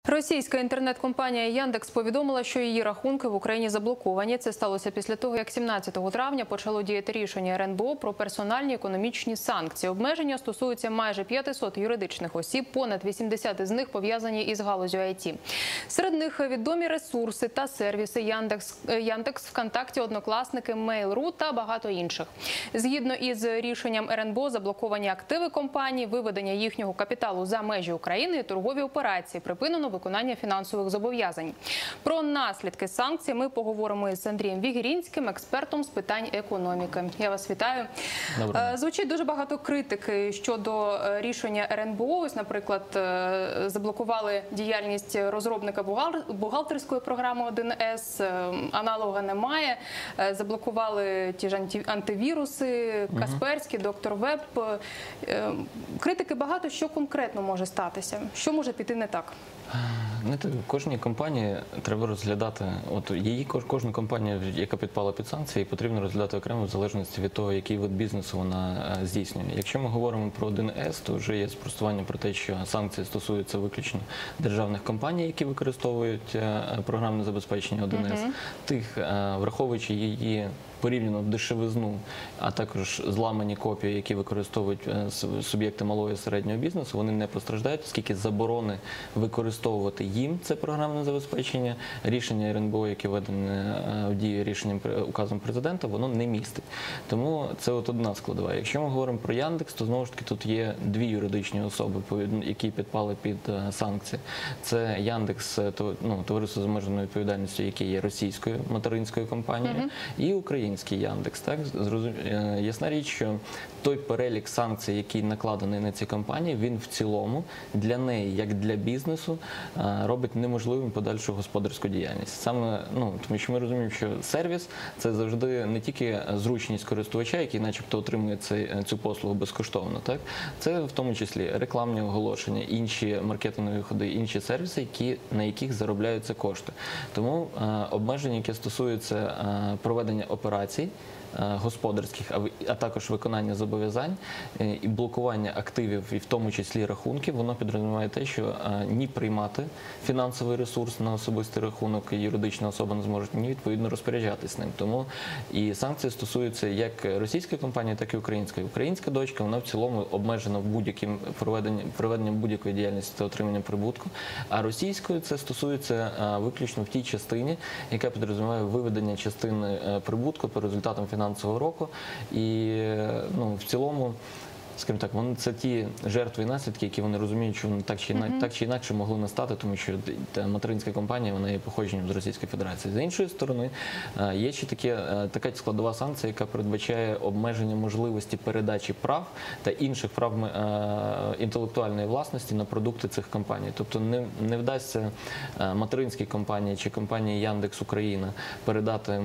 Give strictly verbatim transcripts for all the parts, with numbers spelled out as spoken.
Російська інтернет-компанія Яндекс повідомила, що її рахунки в Україні заблоковані. Це сталося після того, як сімнадцятого травня почало діяти рішення ер ен бе о про персональні економічні санкції. Обмеження стосуються майже п'ятисот юридичних осіб, понад вісімдесят із них пов'язані із галузю ай ті. Серед них відомі ресурси та сервіси Яндекс, Яндекс, ВКонтакті, Однокласники, Mail.ru та багато інших. Згідно із рішенням ер ен бе о заблоковані активи компаній, виведення їхнього капіталу за межі України і торгові операції, припинено виконання фінансових зобов'язань. Про наслідки санкцій ми поговоримо із Андрієм Вігірінським, експертом з питань економіки. Я вас вітаю. Добре. Звучить дуже багато критики щодо рішення ер ен бе о. Ось, наприклад, заблокували діяльність розробника бухгалтерської програми один ес, аналога немає. Заблокували ті ж антивіруси, Касперський, Доктор Веб. Критики багато. Що конкретно може статися? Що може піти не так? Кожній компанії треба розглядати, от її кожну компанію, яка підпала під санкції, потрібно розглядати окремо в залежності від того, який вид бізнесу вона здійснює. Якщо ми говоримо про один ес, то вже є спростування про те, що санкції стосуються виключно державних компаній, які використовують програмне забезпечення один ес. Тих, враховуючи її порівняно дешевизну, а також зламані копії, які використовують суб'єкти малого і середнього бізнесу, вони не постраждають, оскільки заборони використовувати їм це програмне забезпечення, рішення ер ен бе о, яке введене в дію рішенням указом президента, воно не містить. Тому це от одна складова. Якщо ми говоримо про Яндекс, то знову ж таки тут є дві юридичні особи, які підпали під санкції. Це Яндекс, ну, товариство з обмеженою відповідальністю, яке є російською материнською компанією, mm-hmm. і український Яндекс. Так? Ясна річ, що той перелік санкцій, який накладений на ці компанії, він в цілому для неї, як для бізнесу, робить неможливим подальшу господарську діяльність. Саме, ну, тому що ми розуміємо, що сервіс – це завжди не тільки зручність користувача, який начебто отримує цей, цю послугу безкоштовно. Так? Це в тому числі рекламні оголошення, інші маркетингові ходи, інші сервіси, які, на яких заробляються кошти. Тому обмеження, які стосуються проведення операцій господарських, а також виконання зобов'язань і блокування активів, і в тому числі рахунків, воно підрозуміває те, що ні приймати фінансовий ресурс на особистий рахунок юридична особа не зможе, ні відповідно розпоряджатись ним. Тому і санкції стосуються як російської компанії, так і української. Українська дочка, вона в цілому обмежена в будь-яким проведенням, проведенням будь-якої діяльності та отриманням прибутку, а російської це стосується виключно в тій частині, яка підрозуміває виведення частини прибутку по результатам фінансового року, і ну, в цілому, скажімо так, вони це ті жертви і наслідки, які вони розуміють, що вони так чи, mm-hmm. так чи інакше могли настати, тому що та материнська компанія, вона є походженням з Російської Федерації. З іншої сторони, є ще таке, така складова санкція, яка передбачає обмеження можливості передачі прав та інших прав інтелектуальної власності на продукти цих компаній. Тобто не, не вдасться материнській компанії чи компанії Яндекс Україна передати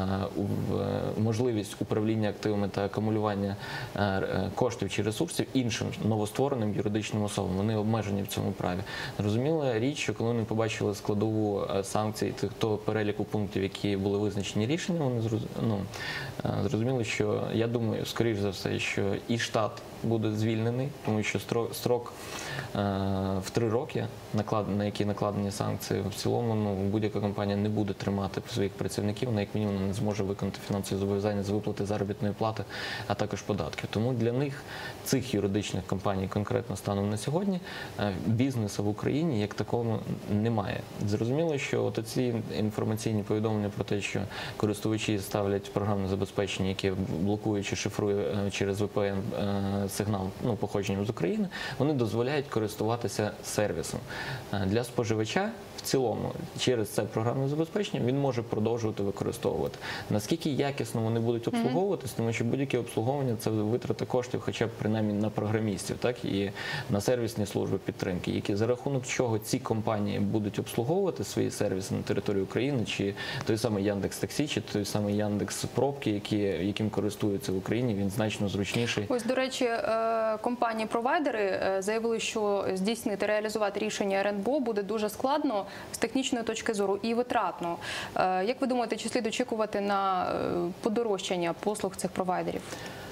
можливість управління активами та акумулювання коштів чи ресурсів іншим новоствореним юридичним особам. Вони обмежені в цьому праві. Зрозуміла річ, що коли вони побачили складову санкцій того переліку пунктів, які були визначені рішенням, вони зроз... ну, зрозуміли, що, я думаю, скоріш за все, що і штат буде звільнений, тому що строк, строк е, в три роки, наклад, на які накладені санкції, в цілому ну, будь-яка компанія не буде тримати своїх працівників, вона як мінімум не зможе виконати фінансові зобов'язання з виплати заробітної плати, а також податки. Тому для них, цих юридичних компаній, конкретно станом на сьогодні, бізнесу в Україні як такого немає. Зрозуміло, що от ці інформаційні повідомлення про те, що користувачі ставлять програмне забезпечення, яке блокує чи шифрує через ве пе ен сигнал ну, походженням з України, вони дозволяють користуватися сервісом. Для споживача в цілому через це програмне забезпечення він може продовжувати використовувати. Наскільки якісно вони будуть обслуговуватись, тому що будь-яке обслуговування – це витрата коштів хоча б принаймні на програмістів, так, і на сервісні служби підтримки, які за рахунок чого ці компанії будуть обслуговувати свої сервіси на території України, чи той самий Яндекс.Таксі, чи той самий Яндекс.Пробки, які, яким користуються в Україні, він значно зручніший. Ось, до речі, компанії-провайдери заявили, що здійснити, реалізувати рішення ер ен бе о буде дуже складно з технічної точки зору і витратно. Як ви думаєте, чи слід очікувати на подорожчання послуг цих провайдерів?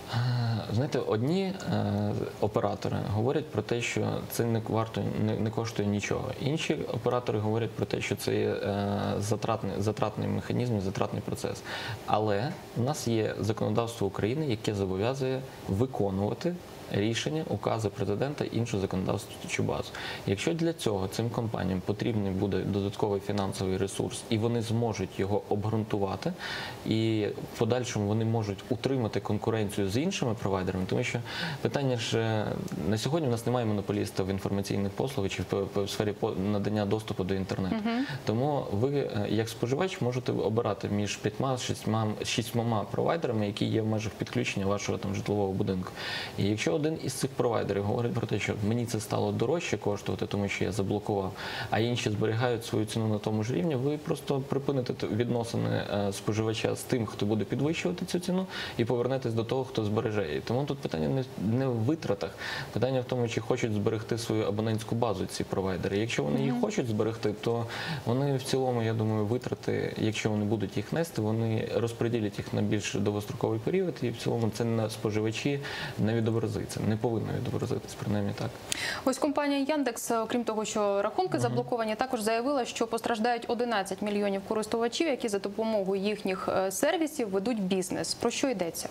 Знаєте, одні е, оператори говорять про те, що це не варто, не, не коштує нічого. Інші оператори говорять про те, що це є е, затратний, затратний механізм, затратний процес. Але у нас є законодавство України, яке зобов'язує виконувати рішення, укази президента і іншу законодавчу базу. Якщо для цього цим компаніям потрібний буде додатковий фінансовий ресурс, і вони зможуть його обґрунтувати, і в подальшому вони можуть утримати конкуренцію з іншими провайдерами, тому що питання ж на сьогодні в нас немає монополіста в інформаційних послугах чи в, в сфері надання доступу до інтернету. Uh-huh. Тому ви, як споживач, можете обирати між п'ятьма, шістьма, шістьма провайдерами, які є в межах підключення вашого там житлового будинку. І якщо один із цих провайдерів говорить про те, що мені це стало дорожче коштувати, тому що я заблокував, а інші зберігають свою ціну на тому ж рівні, ви просто припините відносини споживача з тим, хто буде підвищувати цю ціну, і повернетесь до того, хто збереже її. Тому тут питання не, не в витратах, питання в тому, чи хочуть зберегти свою абонентську базу ці провайдери. Якщо вони її хочуть зберегти, то вони в цілому, я думаю, витрати, якщо вони будуть їх нести, вони розподілять їх на більш довгостроковий період, і в цілому це на споживачі не відобразиться. Не повинно відобразитись, принаймні так. Ось компанія Яндекс, окрім того, що рахунки uh-huh. заблоковані, також заявила, що постраждають одинадцять мільйонів користувачів, які за допомогою їхніх сервісів ведуть бізнес. Про що йдеться?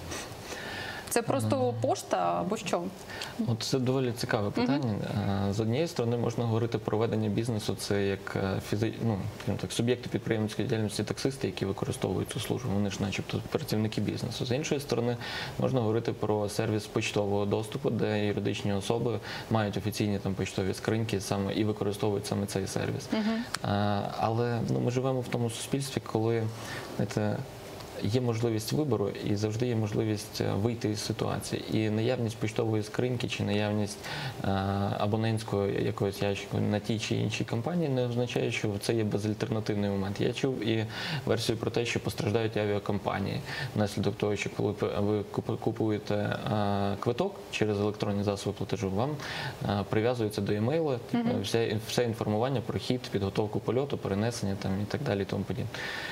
Це просто пошта або що? От це доволі цікаве питання. Uh-huh. З однієї сторони можна говорити про ведення бізнесу, це як фізи... ну, так, суб'єкти підприємницької діяльності, таксисти, які використовують цю службу, вони ж начебто працівники бізнесу. З іншої сторони можна говорити про сервіс почтового доступу, де юридичні особи мають офіційні там почтові скриньки саме і використовують саме цей сервіс. Uh-huh. Але ну, ми живемо в тому суспільстві, коли, знаєте, є можливість вибору і завжди є можливість вийти із ситуації. І наявність поштової скриньки чи наявність е, абонентського якогось ящика на тій чи іншій компанії не означає, що це є безальтернативний момент. Я чув і версію про те, що постраждають авіакомпанії внаслідок того, що коли ви купуєте е, квиток через електронні засоби платежу, вам е, прив'язується до емейла mm-hmm. все, все інформування про хід, підготовку польоту, перенесення там, і так далі і тому подібне.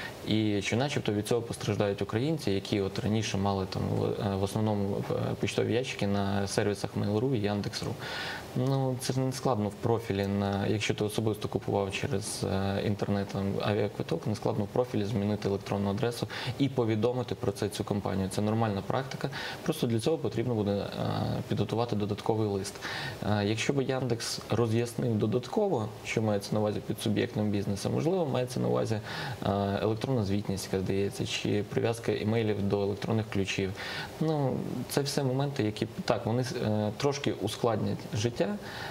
І що начебто від цього постраждають українці, які от раніше мали там в основному почтові ящики на сервісах Mail.ru і Яндекс.ру. Ну, це не складно в профілі, на, якщо ти особисто купував через інтернет там, авіаквиток, не складно в профілі змінити електронну адресу і повідомити про це цю компанію. Це нормальна практика, просто для цього потрібно буде а, підготувати додатковий лист. А, якщо б Яндекс роз'яснив додатково, що мається на увазі під суб'єктом бізнесу, можливо, мається на увазі а, електронна звітність, яка здається, чи прив'язка імейлів до електронних ключів. Ну, це все моменти, які, так, вони е, трошки ускладнять життя,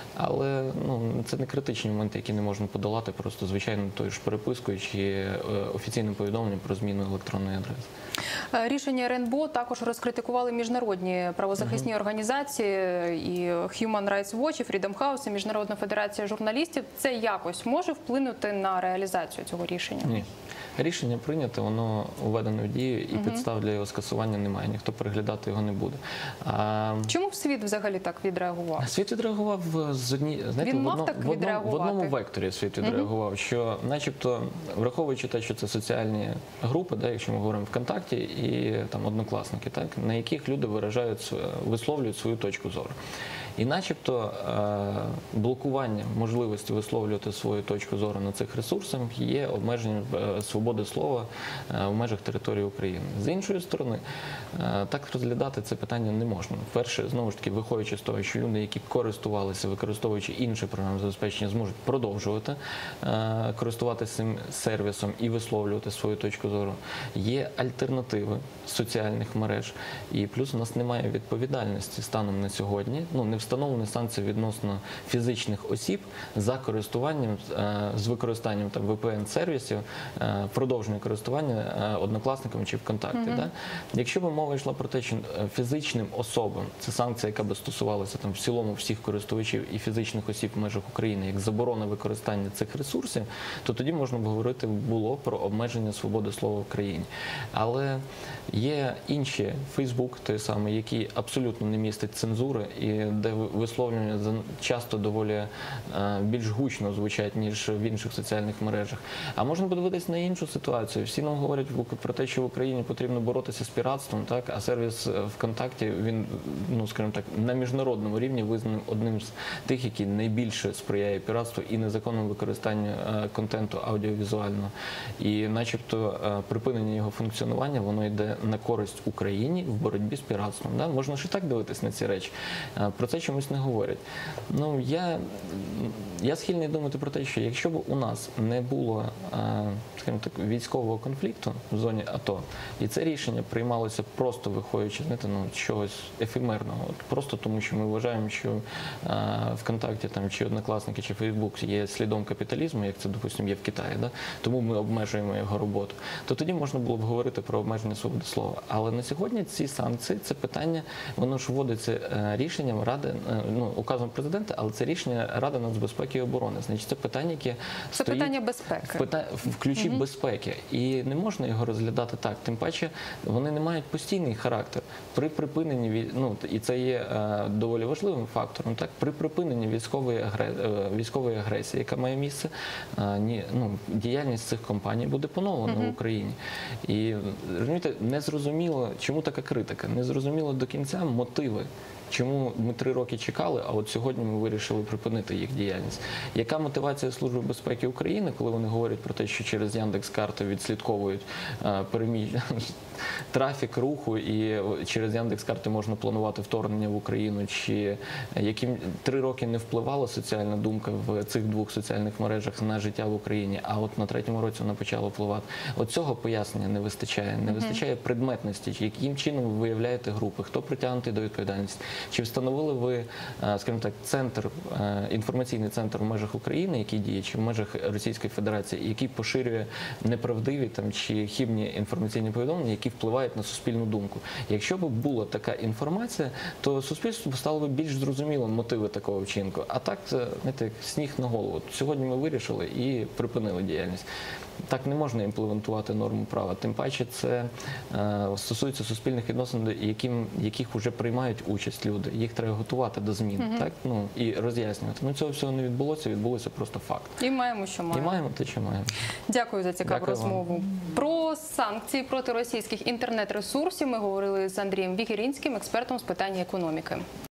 але ну, це не критичні моменти, які не можна подолати просто звичайно тою ж перепискою чи е, офіційним повідомленням про зміну електронної адреси. Рішення РНБО також розкритикували міжнародні правозахисні uh-huh. організації, і Human Rights Watch, і Freedom House, і Міжнародна федерація журналістів. Це якось може вплинути на реалізацію цього рішення? Ні. Рішення прийнято, воно введено в дію, і uh-huh. підстав для його скасування немає. Ніхто переглядати його не буде. А... Чому світ взагалі так відреагував? Світ відреагував з одні... знаєте, Він в, мав одно... так в, одному... в одному векторі світ відреагував, uh-huh. що начебто, враховуючи те, що це соціальні групи, да, якщо ми говоримо ВКонтакті і там однокласники, так, на яких люди виражають, висловлюють свою точку зору. І начебто блокування можливості висловлювати свою точку зору на цих ресурсах є обмеженням свободи слова в межах території України. З іншої сторони, так розглядати це питання не можна. Перше, знову ж таки, виходячи з того, що люди, які користувалися, використовуючи інші програми забезпечення, зможуть продовжувати користуватися цим сервісом і висловлювати свою точку зору. Є альтернативи соціальних мереж. І плюс у нас немає відповідальності станом на сьогодні, ну, не встановлені санкції відносно фізичних осіб за користуванням, з використанням там ве пе ен-сервісів, продовження користування однокласниками чи ВКонтакті. Mm-hmm. Да? Якщо б мова йшла про те, що фізичним особам, це санкція, яка би стосувалася там в цілому всіх користувачів і фізичних осіб в межах України, як заборона використання цих ресурсів, то тоді можна б говорити було про обмеження свободи слова в країні. Але є інші, Фейсбук той самий, який абсолютно не містить цензури і де висловлювання за- часто доволі е, більш гучно звучать, ніж в інших соціальних мережах. А можна подивитись на іншу ситуацію. Всі нам говорять в Ук- про те, що в Україні потрібно боротися з піратством, так? А сервіс е, ВКонтакті, він, ну, скажімо так, на міжнародному рівні визнаний одним з тих, який найбільше сприяє піратству і незаконному використанню е, контенту аудіовізуального. І начебто е, припинення його функціонування, воно йде на користь Україні в боротьбі з піратством. Да? Можна ж і так дивитись на ці речі. Е, Про це чомусь не говорять. Ну, я, я схильний думати про те, що якщо б у нас не було, е, скажімо так, військового конфлікту в зоні АТО, і це рішення приймалося просто виходячи, знаєте, ну, з чогось ефемерного, от просто тому, що ми вважаємо, що е, ВКонтакті там, чи Однокласники, чи Фейсбук є слідом капіталізму, як це, допустимо, є в Китаї, да? Тому ми обмежуємо його роботу, то тоді можна було б говорити про обмеження свободи слова. Але на сьогодні ці санкції, це питання, воно ж вводиться е, рішенням Ради, е, ну, указом президента, але це рішення Ради нацбезпеки і оборони. Значить, це питання, яке Це стоїть питання безпеки. в, пита... в ключі Мгм. безпеки. І не можна його розглядати так. Тим паче, вони не мають постійний характер. При припиненні, вій- ну, і це є е, доволі важливим фактором, так? При припиненні військової, агре... е, військової агресії, яка має місце, е, ні, ну, діяльність цих компаній буде поновлена в Україні. І, розумієте, незрозуміло, чому така критика, незрозуміло до кінця мотиви. Чому ми три роки чекали, а от сьогодні ми вирішили припинити їх діяльність? Яка мотивація Служби безпеки України, коли вони говорять про те, що через Яндекс.Карти відслідковують е, переміщ... трафік руху і через Яндекс.Карти можна планувати вторгнення в Україну? Чи яким три роки не впливала соціальна думка в цих двох соціальних мережах на життя в Україні, а от на третьому році вона почала впливати? От цього пояснення не вистачає. Не вистачає предметності, чи яким чином ви виявляєте групи, хто притягнутий до відповідальності. Чи встановили ви, е, скажімо так, центр, е, інформаційний центр в межах України, який діє, чи в межах Російської Федерації, який поширює неправдиві там чи хибні інформаційні повідомлення, які впливають на суспільну думку? Якщо б була така інформація, то суспільству стало б більш зрозуміло мотиви такого вчинку. А так, це, знаєте, як сніг на голову. Сьогодні ми вирішили і припинили діяльність. Так не можна імплементувати норму права. Тим паче це е, стосується суспільних відносин, яким, яких вже приймають участь люди. Їх треба готувати до змін, так? Ну, і роз'яснювати. Ну, цього всього не відбулося, відбулося просто факт. І маємо, що маємо. І маємо те, що маємо. Дякую за цікаву Дякую вам. розмову. Про санкції проти російських інтернет-ресурсів ми говорили з Андрієм Вігірінським, експертом з питань економіки.